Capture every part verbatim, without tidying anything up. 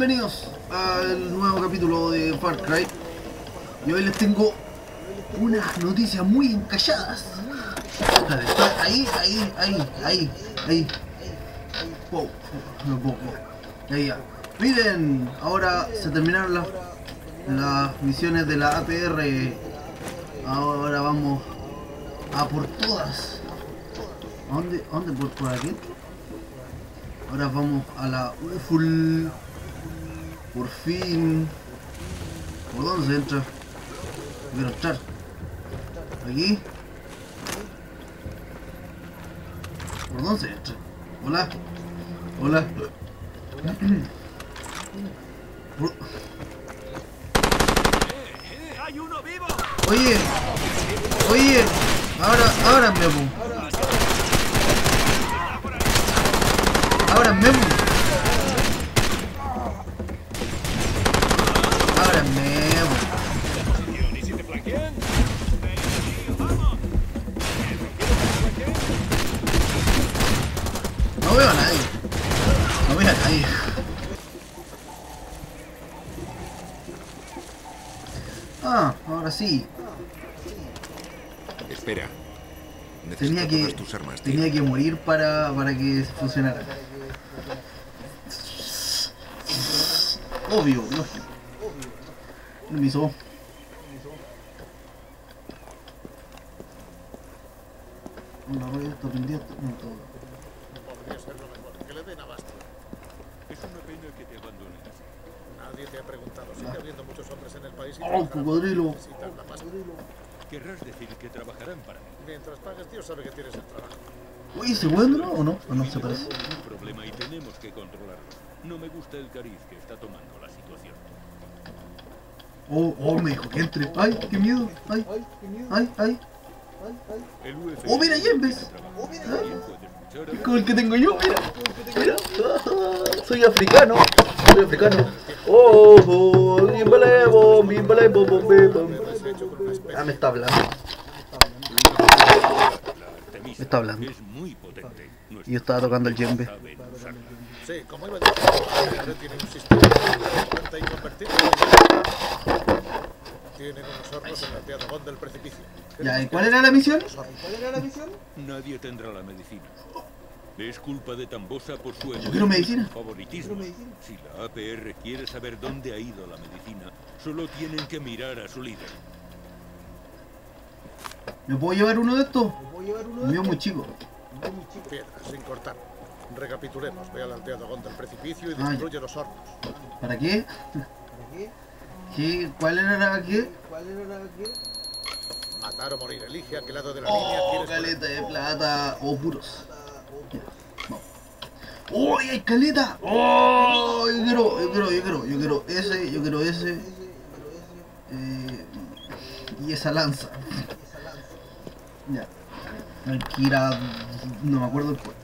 bienvenidos al nuevo capítulo de Far Cry. Y hoy les tengo unas noticias muy encalladas. Ahí, ahí, ahí, ahí, ahí. Wow, no puedo. Ahí ya. Miren, ahora se terminaron las, las misiones de la A P R. Ahora vamos a por todas. ¿A dónde? ¿A dónde? ¿Por, por aquí? Ahora vamos a la U F U L. Por fin. ¿Por dónde se entra? Quiero entrar. Aquí. ¿Por dónde se entra? Hola. Hola. Por... ¡Hay uno vivo! Oye. Oye. Ahora, ahora Memo. Ahora Memo. Ahora Memo. ¿Y si te flanquean? No veo a nadie. No veo a nadie. Ah, ahora sí. Espera. Tenía Necesito que, todas tus armas, tío. tenía que morir para, para que funcionara. Obvio, lógico. No me hizo. Una rueda está pendiente. No, todo. Podría ser lo mejor, que le den abasto. Es una pena que te abandonen así. Nadie te ha preguntado. Sigue habiendo muchos hombres en el país y ¡Oh, trabajarán cocodrilo! porque necesitan la pasta. Querrás decir que trabajarán para mí. Mientras pagues, Dios sabe que tienes el trabajo. Uy, ¿se encuentra o no? ¿O no se parece? Es un problema y tenemos que controlarlo. No me gusta el cariz que está tomando la situación. Oh, oh, me dijo que entre. ¡Ay, qué miedo! ¡Ay, ay, ay! El U F ¡Oh, mira, Yembes! Es como el que tengo yo, mira. Mira. Soy africano. Soy africano. Oh, oh, bimbalebo, bimbalebo, bimbalebo. Ah, me está hablando. Me está hablando. Es muy potente. Y yo estaba tocando el djembe. Sí, como iba diciendo, tiene un sistema de cuenta y convertirlo en... Tienen unos hornos en el piadogón del precipicio. Ya, ¿y cuál era la misión? Nadie tendrá la medicina. Es culpa de Tambosa por su Yo quiero medicina. favoritismo. Si la A P R quiere saber dónde ha ido la medicina, solo tienen que mirar a su líder. ¿Me puedo llevar uno de estos? El mío es muy chico. Piedras, sin cortar. Recapitulemos. Ve al alteadogón del precipicio y Ah, destruye los hornos. ¿Para qué? ¿Qué? ¿Cuál era la qué? Matar o morir. Elige a qué lado de la Oh, línea quieres caleta de plata. O puros. Ya, vamos. ¡Oh, hay caleta! ¡Oh! Yo quiero, yo quiero, yo quiero, yo quiero ese, yo quiero ese. Eh, y esa lanza. Ya. Hay que ir a... no me acuerdo el cual.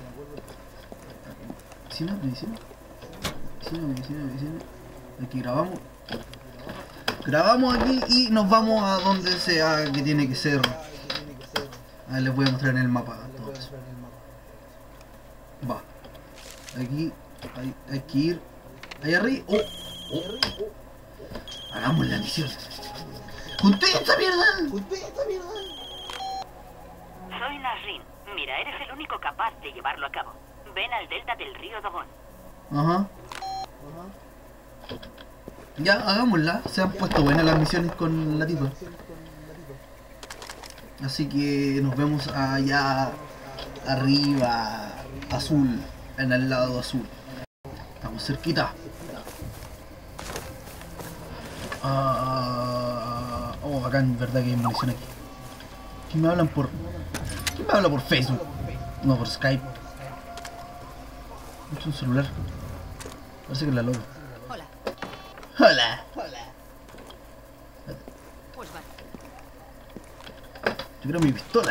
Medicina, medicina. Medicina, medicina, medicina. Aquí grabamos. Grabamos aquí y nos vamos a donde sea que tiene que ser. A ver, les voy a mostrar en el mapa todo eso. Va. Aquí hay, hay que ir. Ahí arriba. Oh, oh. Hagamos la misión. ¡Junté esta mierda! ¡Junté esta mierda! Soy Nasrin. Mira, eres el único capaz de llevarlo a cabo. Ven al delta del río Dogon. Ajá. Ya, hagámosla. Se han puesto buenas las misiones con la tipa. Así que nos vemos allá arriba, azul, en el lado azul. Estamos cerquita. Ah, oh, acá en verdad que hay munición aquí. ¿Quién me hablan por... ¿Quién me habla por Facebook? No, por Skype. Es un celular. Parece que es la loca. Hola. Hola. Hola. Pues vale. Yo quiero mi pistola.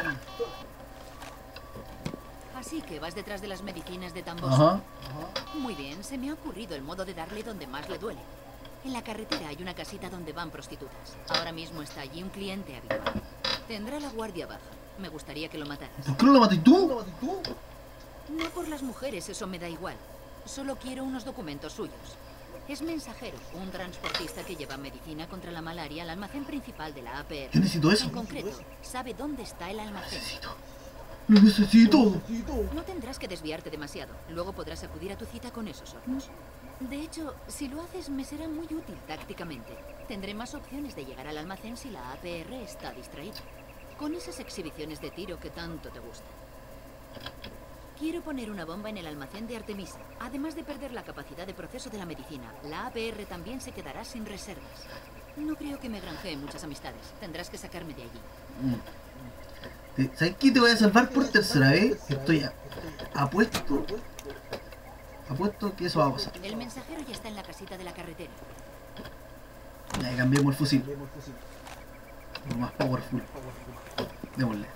Así que vas detrás de las medicinas de Tambosa. Ajá. Muy bien, se me ha ocurrido el modo de darle donde más le duele. En la carretera hay una casita donde van prostitutas. Ahora mismo está allí un cliente habitual. Tendrá la guardia baja. Me gustaría que lo mataras. ¿Por qué no lo maté tú? No por las mujeres, eso me da igual. Solo quiero unos documentos suyos. Es mensajero, un transportista que lleva medicina contra la malaria al almacén principal de la A P R. Yo necesito eso. En concreto, sabe dónde está el almacén. Lo necesito. No tendrás que desviarte demasiado. Luego podrás acudir a tu cita con esos hornos. De hecho, si lo haces, me será muy útil tácticamente. Tendré más opciones de llegar al almacén si la A P R está distraída. Con esas exhibiciones de tiro que tanto te gustan. Quiero poner una bomba en el almacén de Artemisa. Además de perder la capacidad de proceso de la medicina, la A P R también se quedará sin reservas. No creo que me granjee muchas amistades. Tendrás que sacarme de allí. Mm. ¿Sabes qué? Te voy a salvar por tercera vez. Estoy a... apuesto. Apuesto que eso va a pasar. El mensajero ya está en la casita de la carretera. Ya cambiamos el fusil. Lo más powerful. Démosle.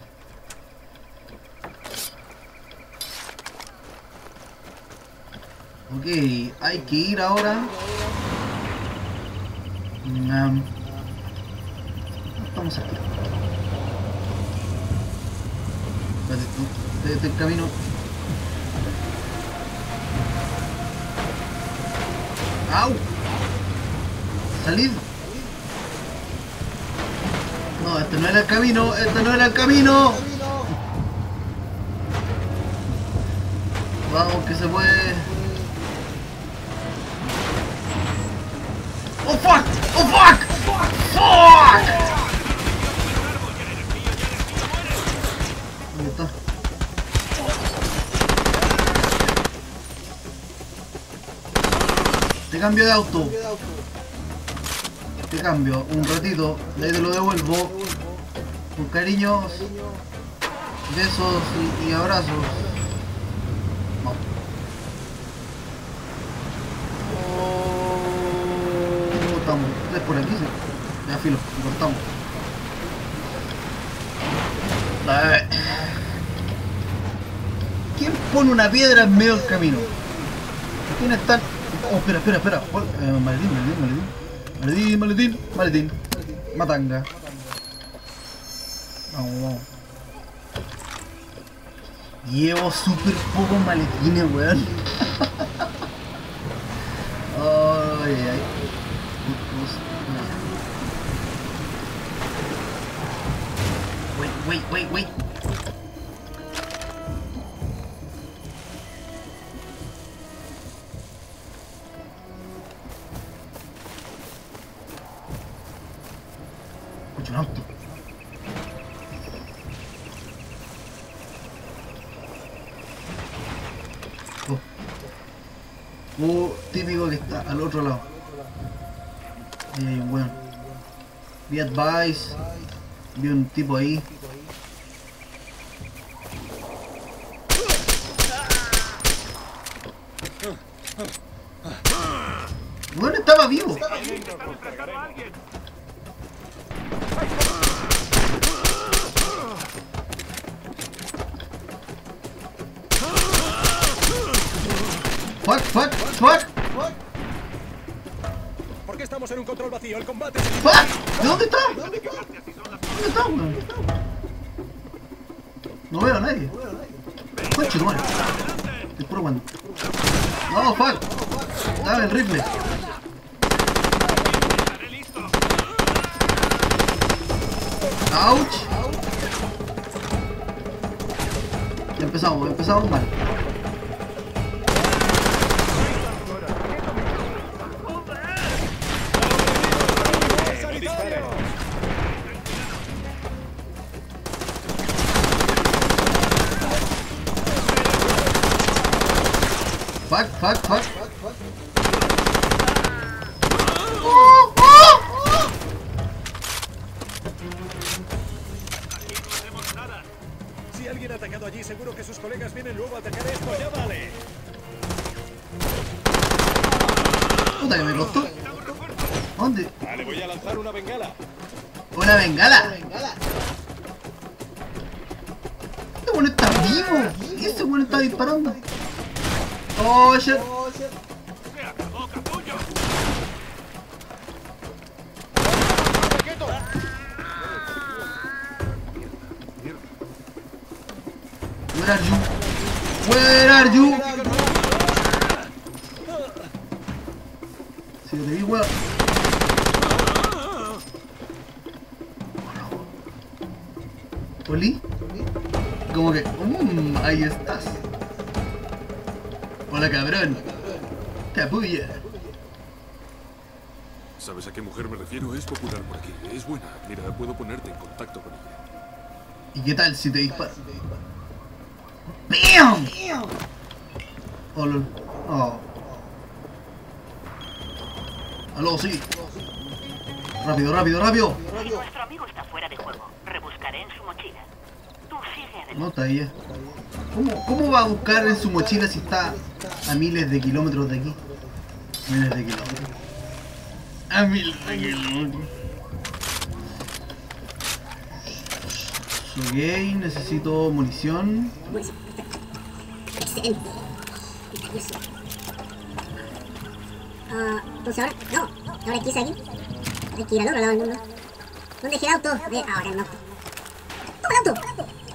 Ok, hay que ir ahora. Um, estamos aquí. Espérate, tú, este el camino. ¡Au! ¡Salid! No, este no era el camino, este no era el camino. Vamos, que se puede. ¡Oh fuck! ¡Oh fuck! ¡Fuck! ¿Dónde está? Te cambio de auto. Te cambio un ratito, de ahí te lo devuelvo. Con cariños, besos y, y abrazos. Vamos. Oh, estamos. Es por aquí, sí. Ya filo, cortamos. Eh. ¿Quién pone una piedra en medio del camino? ¿Quién está? Oh, espera, espera, espera. Eh, maletín, maletín, maletín. Maletín, maletín, maletín. Matanga. Vamos, vamos. Llevo súper pocos maletines, weón. Ay, ay. Wait, wait, wait, wait. Escucho un auto. Oh. Oh, típico que está al otro lado. Ahí hay un weón. Vi advice. Vi un tipo ahí. Bueno, estaba vivo. Fuck, fuck, fuck. ¿Por qué estamos en un control vacío? El combate. Fuck. ¿De dónde está? ¿Dónde está, weón? No veo a nadie. Coche, no. Estoy probando. No, fuck. Dame el rifle. Ouch. Ya empezamos, empezamos mal. Fuck, fuck, fuck. Oh, oh, oh. Si alguien ha atacado allí, seguro que sus colegas vienen luego a atacar esto. ¡Ya vale! Puta que me costó. ¿Dónde? Vale, voy a lanzar una bengala. ¡Una bengala! Este bueno está vivo. Ese bueno está disparando. Oh shit. Where are you? Where are you? Si yo te vi, weón. ¿Oli? Como que, mmm, ahí estás. Hola, cabrón. Capulla. ¿Sabes a qué mujer me refiero? Es popular por aquí. Es buena. Mira, puedo ponerte en contacto con ella. ¿Y qué tal si te dispara? ¡Bam! Oh, lol. Oh. Aló, sí. Rápido, rápido, rápido. Nuestro amigo está fuera de juego. Rebuscaré en su mochila. Tú sigue adelante. No está ella. ¿Cómo, ¿Cómo va a buscar en su mochila si está a miles de kilómetros de aquí? Miles de kilómetros. A miles de kilómetros. Ok, necesito munición. Excelente. Ah, entonces ahora, no, ahora aquí, aquí. Hay que ir al otro lado del mundo. ¿Dónde dejé el auto? Eh, ahora el auto. ¡Toma el auto!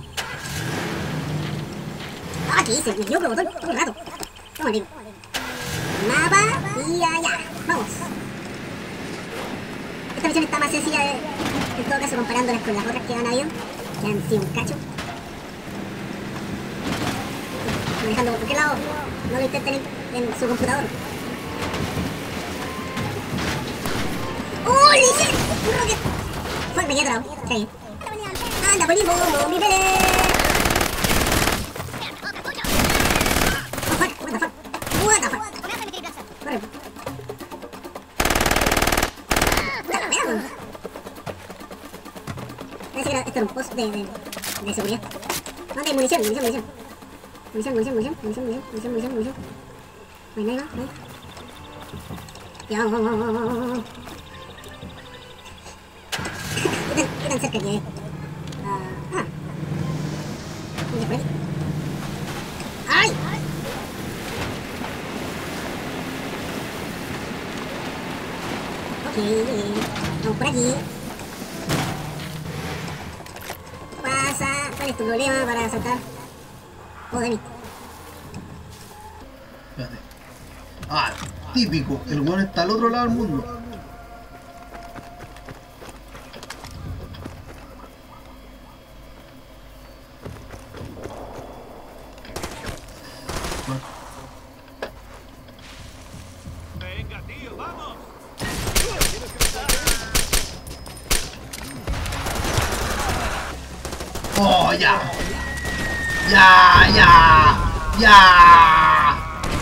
Ah, ¿qué hice? Me dio botón todo el rato. Toma, amigo. Mapa y allá. Vamos. Esta misión está más sencilla de, en todo caso comparándolas con las otras que han habido, que han sido un cacho. Manejando por cualquier lado, no lo intenten en, en su computador. ¡Holy shit! ¡Un rocket! Fuck, me quedé atrapado. Está bien. ¡Anda, primo! ¡Mi bebé! Oh, fuck! What the fuck? What the fuck? Corre. ¡Puta la mierda! Parece que esto era un post de, de, de seguridad. ¿Dónde hay munición? Munición, munición. Munición, munición, munición, munición, munición, munición, munición. No hay nada, no hay. Ya, vamos, vamos, vamos, vamos, vamos. ¿Qué tan, qué tan cerca quedé? Ah, ah. ¿Dónde por aquí? ¡Ay! Ok, vamos por aquí. Pasa, ¿cuál es tu problema para saltar? Oh, de mí. Espérate. Ah, típico. El weón está al otro lado del mundo. Venga, tío, vamos. Oh, ya. Ya, ya. Ya.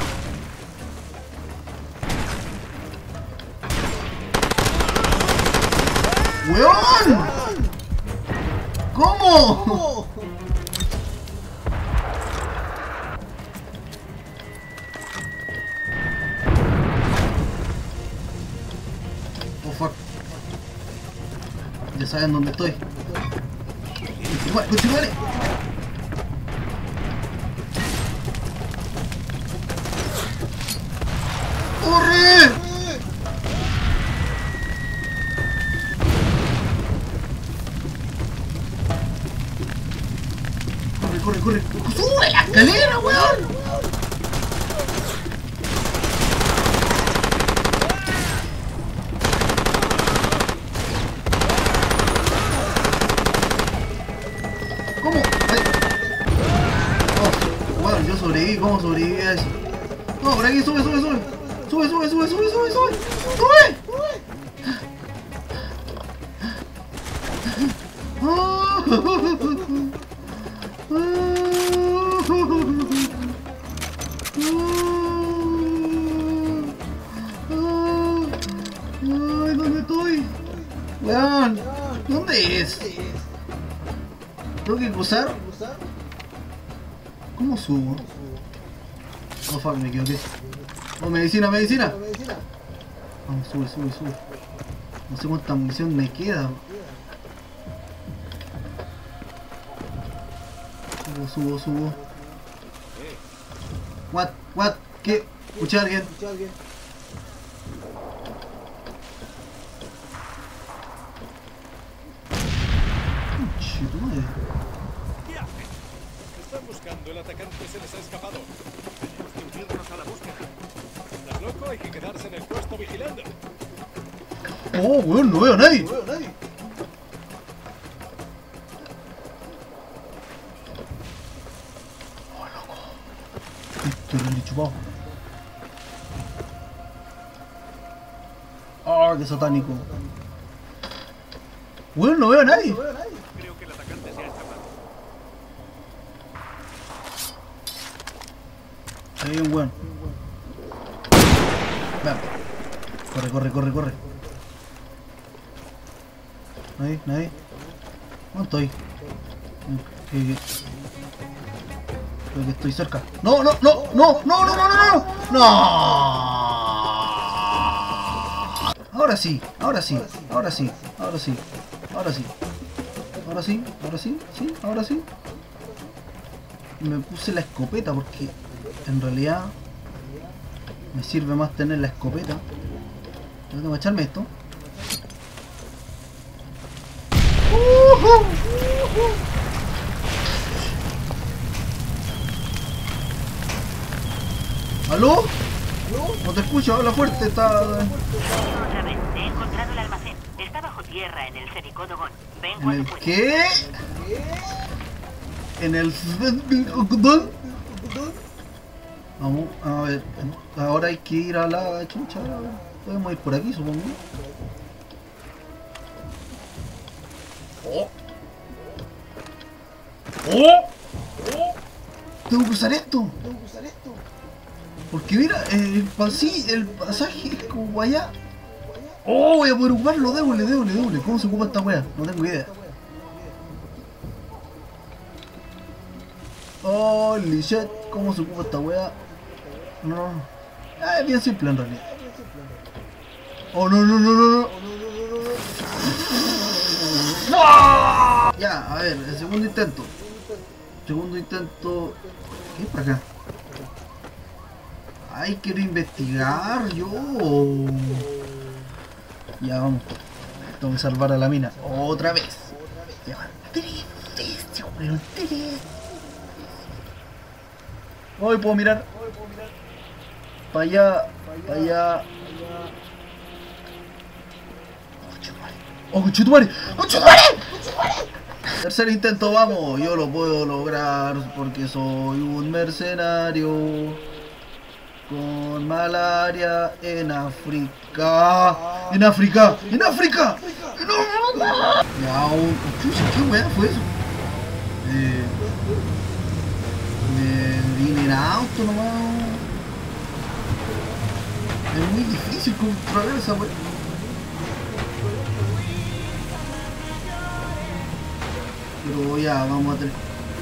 ¡Weón! ¿Cómo? Oh, fuck. Ya saben dónde estoy. ¡Continúa, continúa! ¡Corre! Corre, corre, corre. ¡Sube la escalera, weón! ¿Cómo? Ay. Oh, bueno, yo sobreviví. ¿Cómo sobreviví a eso? No, por aquí, sube, sube, sube. Sube, sube, sube, sube, sube, sube. ¡Sube! ¡Oh! Ay, ¿dónde estoy? Weón, ¿dónde es? ¿Tengo que cruzar? ¿Cómo subo? Oh, fuck, me equivoqué. Oh, medicina, medicina. Vamos, sube, sube, sube. No sé cuánta munición me queda. Subo, subo, subo. What, what, ¿qué? ¿Escuché a alguien? Conche tu madre. ¿Qué hacen? Están buscando. El atacante se les ha escapado. Tenemos que unirnos a la búsqueda. Las loco, hay que quedarse en el puesto vigilando. Oh, weón, no veo a nadie. Oh, loco. Estoy re chupado. Oh, qué satánico. Weón, no veo a nadie. Creo que el atacante se ha escapado. Ahí hay un weón. Veamos. Corre, corre, corre, corre. Nadie, nadie. ¿Dónde estoy? ¿Qué, qué? Creo que estoy cerca. No, no, no, no, no, no, no, no, no. Ahora sí, ahora sí, ahora sí, ahora sí, ahora sí. Ahora sí, ahora sí, sí, ahora sí. Me puse la escopeta porque en realidad me sirve más tener la escopeta. Tengo que echarme esto. ¿Aló? No te escucho, habla fuerte, está... Otra vez, he encontrado el almacén. Está bajo tierra en el Sericodogón. Ven ¿En cuando el puedas. qué? En el... Vamos, a ver, ahora hay que ir a la chucha. Podemos ir por aquí, supongo. ¡Oh! ¡Oh! Tengo que usar esto. Tengo que usar esto. Porque mira, el, pasi, el pasaje es como allá. ¡Oh! Voy a poder ocuparlo, déjole, déjole, déjole. ¿Cómo se ocupa esta wea? No tengo idea. Holy shit, ¿cómo se ocupa esta wea? No, ah, es bien simple en realidad. Oh, no, no, no, no, no. ¡No! Ya, a ver, el segundo intento. Segundo intento. ¿Qué es para acá? Ay, quiero investigar yo. Ya, vamos. Tengo que salvar a la mina. Otra vez. Ya, tres veces, weón, tres. Hoy puedo mirar. Para allá, para allá. ¡Oh, conchetumare! ¡Conchetumare! Tercer intento, vamos. Yo lo puedo lograr porque soy un mercenario con malaria en África. ¡En África! ¡En África! ¡No! Ya, un... Chucha, ¿qué weá fue eso? Eh... Me vine en auto nomás. Es muy difícil controlar esa weá. Pero ya, vamos a tener...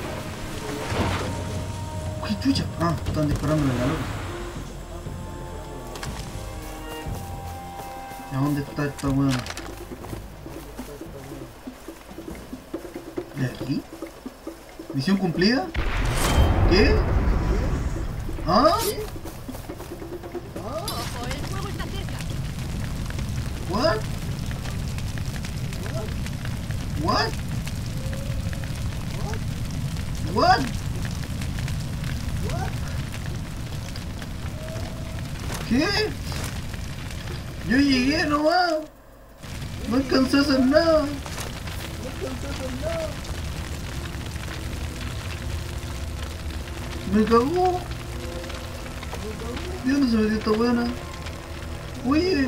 ¿Qué chucha? Ah, están disparándole la loca. ¿A dónde está esta weá? ¿De aquí? ¿Misión cumplida? ¿Qué? ¿Ah? Ojo, el fuego está cerca. What? What? What? ¿Qué? Yo llegué nomás. No alcancé a hacer nada. No alcancé a hacer nada. Me cagó. ¿De dónde se metió esta buena? Oye.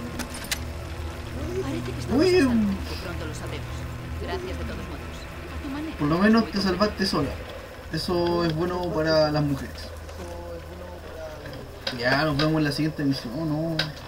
Parece que estamos Oye. a salvo. Pronto lo sabremos. Gracias de todos modos. A tu manera. Por lo menos te salvaste sola. Eso es bueno para las mujeres. Ya nos vemos en la siguiente misión, ¿no?